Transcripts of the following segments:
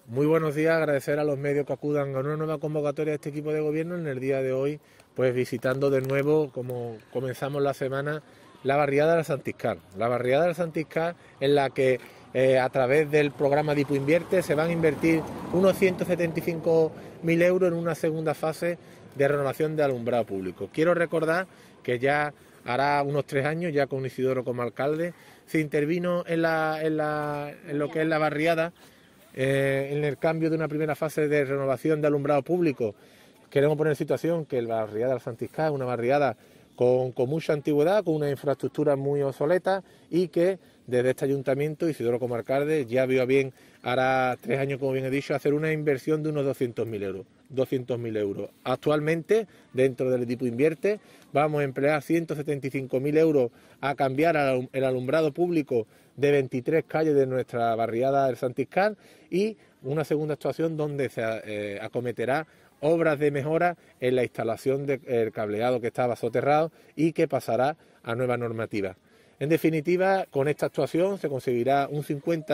Muy buenos días, agradecer a los medios que acudan a una nueva convocatoria de este equipo de gobierno en el día de hoy, pues visitando de nuevo, como comenzamos la semana, la barriada del Santiscal. La barriada del Santiscal en la que a través del programa Dipo Invierte se van a invertir unos 175.000 euros en una segunda fase de renovación de alumbrado público. Quiero recordar que ya hará unos 3 años, ya con Isidoro como alcalde, se intervino en lo que es la barriada en el cambio de una primera fase de renovación de alumbrado público. Queremos poner en situación que la barriada del Santiscal es una barriada con mucha antigüedad, con una infraestructura muy obsoleta y que desde este ayuntamiento, Isidoro como alcalde, ya vio a bien, hará 3 años, como bien he dicho, hacer una inversión de unos 200.000 euros. 200.000 euros. Actualmente, dentro del Dipo Invierte, vamos a emplear 175.000 euros a cambiar el alumbrado público de 23 calles de nuestra barriada del Santiscal y una segunda actuación donde se acometerá obras de mejora en la instalación del cableado que estaba soterrado y que pasará a nueva normativa. En definitiva, con esta actuación se conseguirá un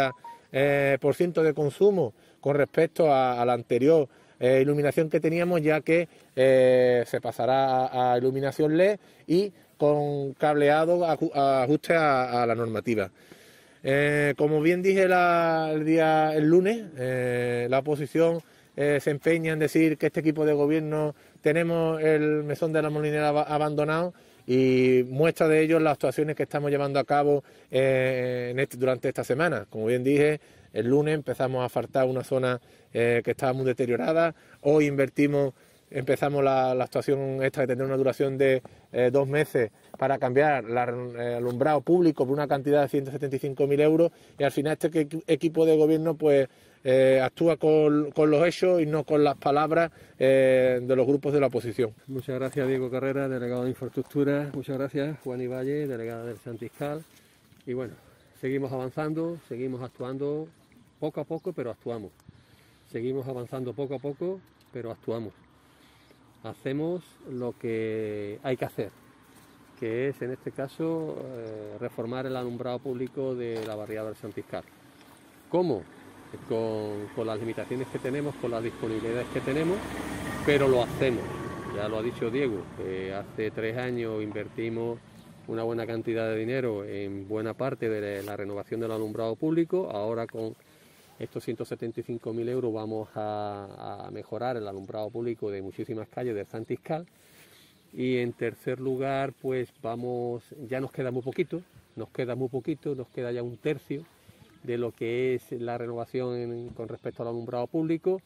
50% de consumo con respecto a la anterior iluminación que teníamos, ya que se pasará a iluminación LED y con cableado ajuste a la normativa. Como bien dije el lunes, la oposición se empeña en decir que este equipo de gobierno tenemos el mesón de la Molinera abandonado y muestra de ello las actuaciones que estamos llevando a cabo durante esta semana. Como bien dije, el lunes empezamos a asfaltar una zona que estaba muy deteriorada. Hoy empezamos la actuación esta que tendrá una duración de 2 meses para cambiar el alumbrado público por una cantidad de 175.000 euros y al final este equipo de gobierno pues actúa con los hechos y no con las palabras de los grupos de la oposición. Muchas gracias, Diego Carrera, delegado de Infraestructura. Muchas gracias, Juan Ivalle, delegado del Santiscal. Y bueno, seguimos avanzando, seguimos actuando poco a poco, pero actuamos. Seguimos avanzando poco a poco, pero actuamos. Hacemos lo que hay que hacer, que es en este caso reformar el alumbrado público de la barriada del Santiscal. ¿Cómo? Con las limitaciones que tenemos, con las disponibilidades que tenemos, pero lo hacemos. Ya lo ha dicho Diego, hace 3 años invertimos una buena cantidad de dinero en buena parte de la renovación del alumbrado público. Ahora con estos 175.000 euros vamos a mejorar el alumbrado público de muchísimas calles del Santiscal. Y en tercer lugar, pues ya nos queda muy poquito, nos queda ya 1/3 de lo que es la renovación con respecto al alumbrado público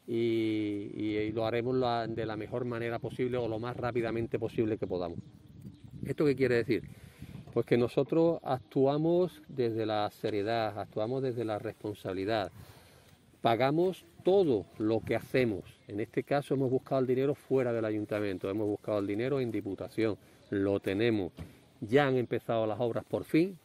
y lo haremos de la mejor manera posible o lo más rápidamente posible que podamos. ¿Esto qué quiere decir? Pues que nosotros actuamos desde la seriedad, actuamos desde la responsabilidad, pagamos todo lo que hacemos. En este caso hemos buscado el dinero fuera del ayuntamiento, hemos buscado el dinero en Diputación, lo tenemos. Ya han empezado las obras por fin,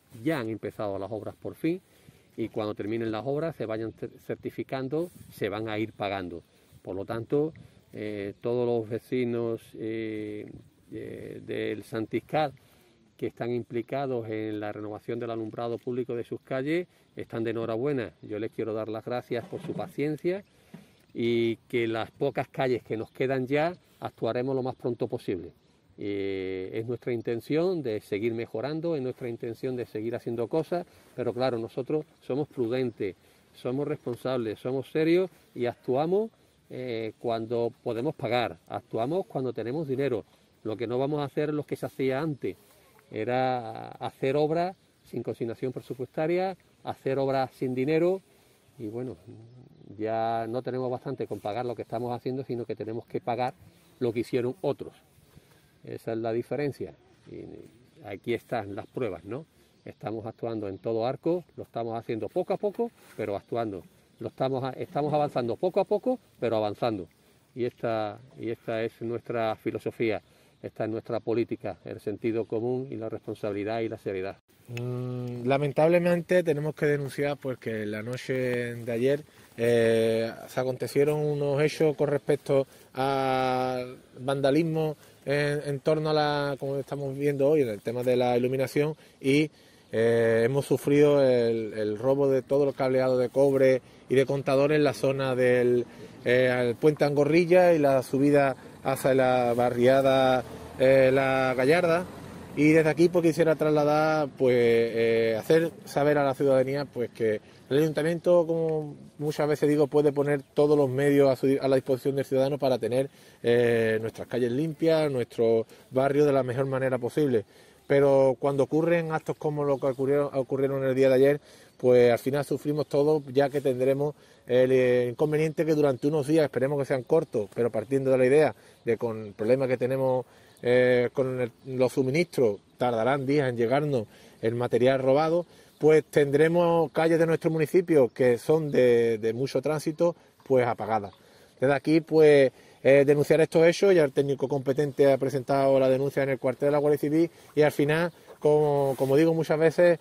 y cuando terminen las obras se vayan certificando, se van a ir pagando. Por lo tanto, todos los vecinos del Santiscal que están implicados en la renovación del alumbrado público de sus calles están de enhorabuena. Yo les quiero dar las gracias por su paciencia y que las pocas calles que nos quedan ya actuaremos lo más pronto posible. Es nuestra intención de seguir mejorando, es nuestra intención de seguir haciendo cosas, pero claro, nosotros somos prudentes, somos responsables, somos serios y actuamos cuando podemos pagar, actuamos cuando tenemos dinero. Lo que no vamos a hacer es lo que se hacía antes, era hacer obras sin consignación presupuestaria, hacer obras sin dinero y bueno, ya no tenemos bastante con pagar lo que estamos haciendo, sino que tenemos que pagar lo que hicieron otros. Esa es la diferencia. Y aquí están las pruebas, ¿no? Estamos actuando en todo arco, lo estamos haciendo poco a poco, pero actuando. Estamos avanzando poco a poco, pero avanzando. Y esta es nuestra filosofía, esta es nuestra política, el sentido común y la responsabilidad y la seriedad. Lamentablemente tenemos que denunciar pues que la noche de ayer se acontecieron unos hechos con respecto al vandalismo en torno a como estamos viendo hoy, en el tema de la iluminación y hemos sufrido el robo de todo el cableado de cobre y de contadores en la zona del puente Angorrilla y la subida hacia la barriada La Gallarda. Y desde aquí pues quisiera trasladar, pues hacer saber a la ciudadanía pues que el ayuntamiento, como muchas veces digo, puede poner todos los medios a la disposición del ciudadano para tener nuestras calles limpias, nuestros barrios de la mejor manera posible. Pero cuando ocurren actos como los que ocurrieron el día de ayer, pues al final sufrimos todos, ya que tendremos el inconveniente que durante unos días, esperemos que sean cortos, pero partiendo de la idea de con el problema que tenemos con los suministros, tardarán días en llegarnos el material robado, pues tendremos calles de nuestro municipio que son de mucho tránsito, pues apagadas. Desde aquí, pues denunciar estos hechos, ya el técnico competente ha presentado la denuncia en el cuartel de la Guardia Civil y al final, como digo muchas veces,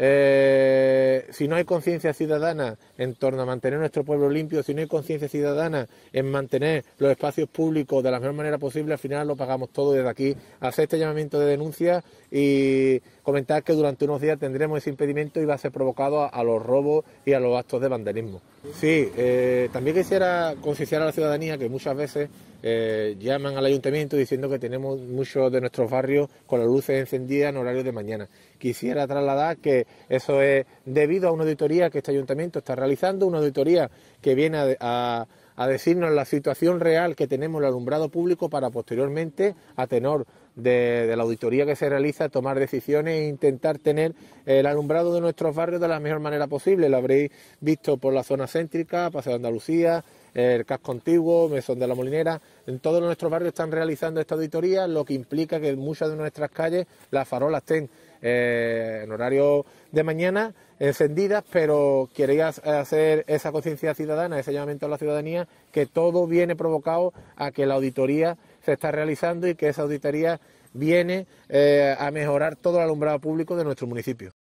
si no hay conciencia ciudadana en torno a mantener nuestro pueblo limpio, si no hay conciencia ciudadana en mantener los espacios públicos de la mejor manera posible, al final lo pagamos todo. Desde aquí, hacer este llamamiento de denuncia y comentar que durante unos días tendremos ese impedimento y va a ser provocado a los robos y a los actos de vandalismo. Sí, también quisiera concienciar a la ciudadanía que muchas veces llaman al ayuntamiento diciendo que tenemos muchos de nuestros barrios con las luces encendidas en horario de mañana. Quisiera trasladar que eso es debido a una auditoría que este ayuntamiento está realizando, una auditoría que viene a decirnos la situación real que tenemos el alumbrado público para posteriormente, a tenor de la auditoría que se realiza, tomar decisiones e intentar tener el alumbrado de nuestros barrios de la mejor manera posible. Lo habréis visto por la zona céntrica, Paseo de Andalucía, el casco antiguo, Mesón de la Molinera. En todos nuestros barrios están realizando esta auditoría, lo que implica que en muchas de nuestras calles las farolas estén en horario de mañana encendidas, pero quería hacer esa conciencia ciudadana, ese llamamiento a la ciudadanía, que todo viene provocado a que la auditoría se está realizando y que esa auditoría viene a mejorar todo el alumbrado público de nuestro municipio.